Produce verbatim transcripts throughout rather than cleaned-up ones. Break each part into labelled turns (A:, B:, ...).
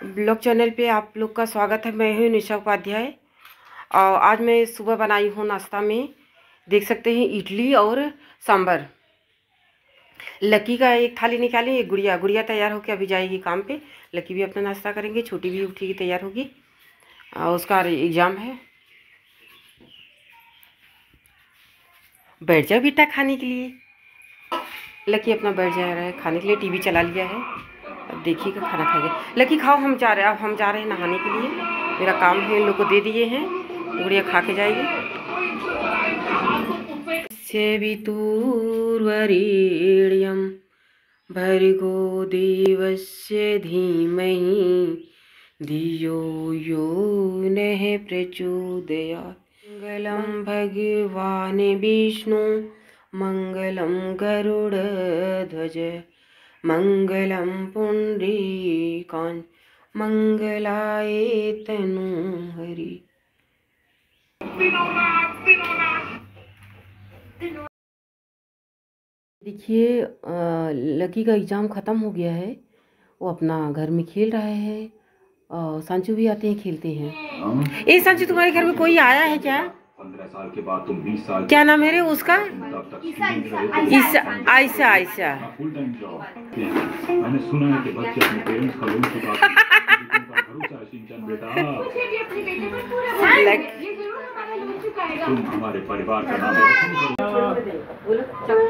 A: Blog channel पे आप लोग का स्वागत है। मैं हूँ निशा उपाध्याय और आज मैं सुबह बनाई हूँ नाश्ता में देख सकते हैं इडली और सांभर। लकी का एक थाली निकाली, एक गुड़िया गुड़िया तैयार होकर अभी जाएगी काम पे। लकी भी अपना नाश्ता करेंगे, छोटी भी उठेगी तैयार होगी और उसका एग्ज़ाम है। बैठ जाओ बेटा खाने के लिए। लकी अपना बैठ जा रहा है खाने के लिए, टीवी चला लिया है। अब देखिएगा खाना खाएगा। लकी खाओ, हम जा रहे हैं अब हम जा रहे हैं नहाने के लिए। मेरा काम है, इन लोग को दे दिए हैं, गुड़िया खा के जाएगी। सेवितुर्वरेण्यं भर्गो देवस्य धीमहि धियो यो नः प्रचोदयात्। मंगलम भगवान विष्णु मंगलम गरुड़ध्वज मंगलम पुंडरीकांच मंगलाय तनूहरि। देखिए लकी का एग्ज़ाम ख़त्म हो गया है, वो अपना घर में खेल रहा है और सांचू भी आते हैं खेलते हैं। ए सांचू, तुम्हारे घर में कोई आया है क्या?
B: पंद्रह साल के बाद तुम बीस साल
A: क्या नाम है रे उसका?
B: Isa.
A: Ayesha. Ayesha
B: full time job. मैंने सुना है कि बच्चे अपने पेरेंट्स का लोन चुकाते हैं। भरोसा है सिंचन बेटा, तुम हमारे परिवार का नाम रोशन करो।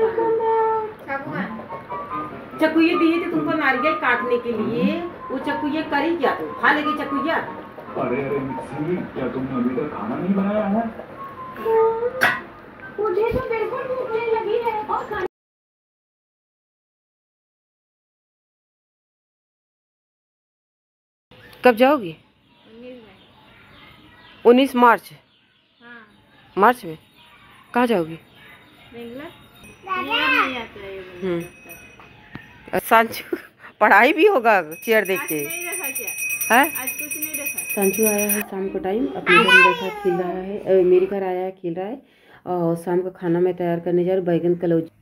A: चक्कू ये दिए थे तुमको नारियल काटने के लिए, वो चक्कू ये करी क्या? तुम खा लेगी चक्कू या?
B: अरे अरे मिक्सी, क्या तुमने अभी तक खाना नहीं बनाया है?
C: मुझे तो बिल्कुल भूख नहीं लगी है और खाना।
A: कब जाओगी? उन्नीस मार्च।
C: हाँ।
A: मार्च में कहाँ जाओगी? हम्म सांचू पढ़ाई भी होगा चेयर देख के है। सांचू आया है शाम को टाइम, अपने घर में बैठा खेल रहा है, मेरे घर आया है खेल रहा है और शाम का खाना मैं तैयार करने जा रही हूँ। बैगन कलौजी